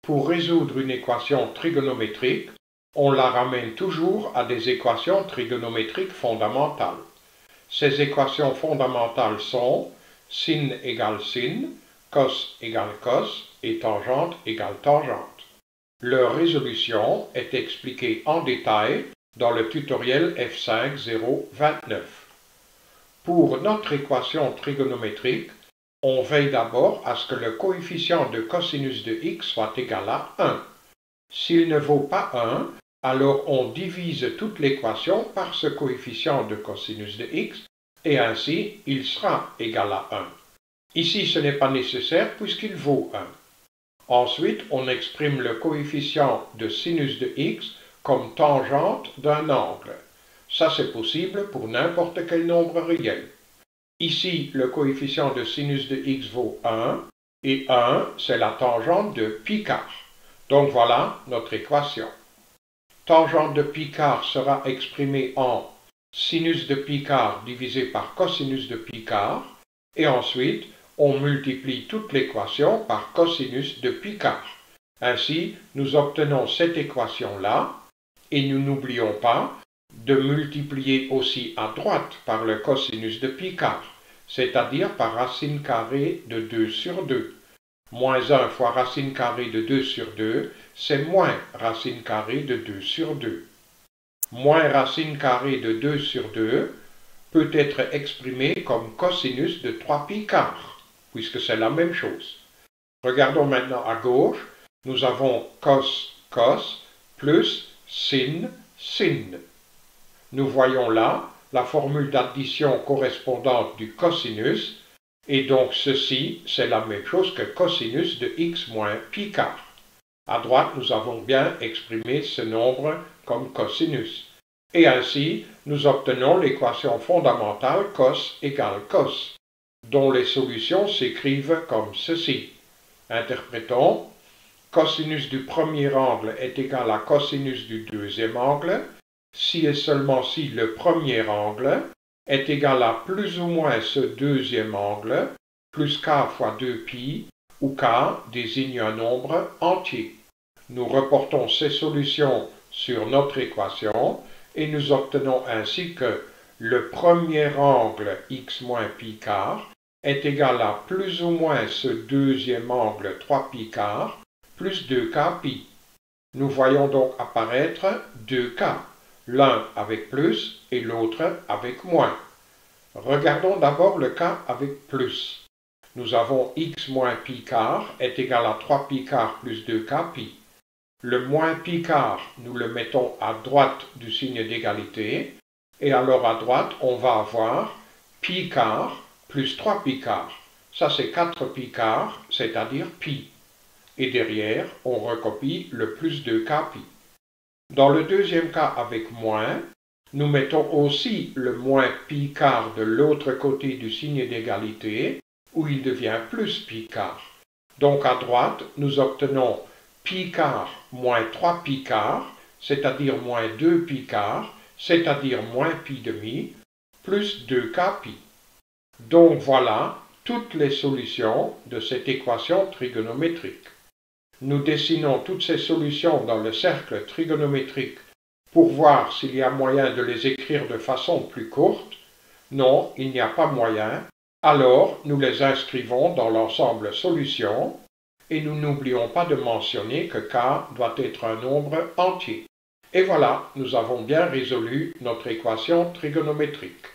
Pour résoudre une équation trigonométrique, on la ramène toujours à des équations trigonométriques fondamentales. Ces équations fondamentales sont sin égale sin, cos égale cos et tangente égale tangente. Leur résolution est expliquée en détail dans le tutoriel F5.0.29. Pour notre équation trigonométrique, on veille d'abord à ce que le coefficient de cosinus de x soit égal à 1. S'il ne vaut pas 1, alors on divise toute l'équation par ce coefficient de cosinus de x, et ainsi il sera égal à 1. Ici ce n'est pas nécessaire puisqu'il vaut 1. Ensuite, on exprime le coefficient de sinus de x comme tangente d'un angle. Ça c'est possible pour n'importe quel nombre réel. Ici, le coefficient de sinus de x vaut 1, et 1 c'est la tangente de pi quart. Donc voilà notre équation. Tangente de pi quart sera exprimée en sinus de pi quart divisé par cosinus de pi quart, et ensuite on multiplie toute l'équation par cosinus de pi quart. Ainsi, nous obtenons cette équation-là, et nous n'oublions pas de multiplier aussi à droite par le cosinus de pi quart, c'est-à-dire par racine carrée de 2 sur 2. Moins 1 fois racine carrée de 2 sur 2, c'est moins racine carrée de 2 sur 2. Moins racine carrée de 2 sur 2 peut être exprimé comme cosinus de 3 pi quart, puisque c'est la même chose. Regardons maintenant à gauche, nous avons cos, cos, plus sin, sin. Nous voyons là la formule d'addition correspondante du cosinus, et donc ceci, c'est la même chose que cosinus de x moins pi quart. À droite, nous avons bien exprimé ce nombre comme cosinus. Et ainsi, nous obtenons l'équation fondamentale cos égale cos, dont les solutions s'écrivent comme ceci. Interprétons. Cosinus du premier angle est égal à cosinus du deuxième angle, si et seulement si le premier angle est égal à plus ou moins ce deuxième angle, plus k fois 2pi, où k désigne un nombre entier. Nous reportons ces solutions sur notre équation et nous obtenons ainsi que le premier angle x moins pi quart est égal à plus ou moins ce deuxième angle 3 pi quart plus 2k pi. Nous voyons donc apparaître 2k, l'un avec plus et l'autre avec moins. Regardons d'abord le cas avec plus. Nous avons x moins pi quart est égal à 3 pi quart plus 2k pi. Le moins pi quart, nous le mettons à droite du signe d'égalité, et alors à droite, on va avoir pi quart plus 3 pi quart. Ça c'est 4 pi quart, c'est-à-dire pi. Et derrière, on recopie le plus 2k pi. Dans le deuxième cas avec moins, nous mettons aussi le moins pi quart de l'autre côté du signe d'égalité, où il devient plus pi quart. Donc à droite, nous obtenons pi quart moins 3 pi quart, c'est-à-dire moins 2 pi quart, c'est-à-dire moins pi demi, plus 2k pi. Donc voilà toutes les solutions de cette équation trigonométrique. Nous dessinons toutes ces solutions dans le cercle trigonométrique pour voir s'il y a moyen de les écrire de façon plus courte. Non, il n'y a pas moyen. Alors, nous les inscrivons dans l'ensemble solution et nous n'oublions pas de mentionner que k doit être un nombre entier. Et voilà, nous avons bien résolu notre équation trigonométrique.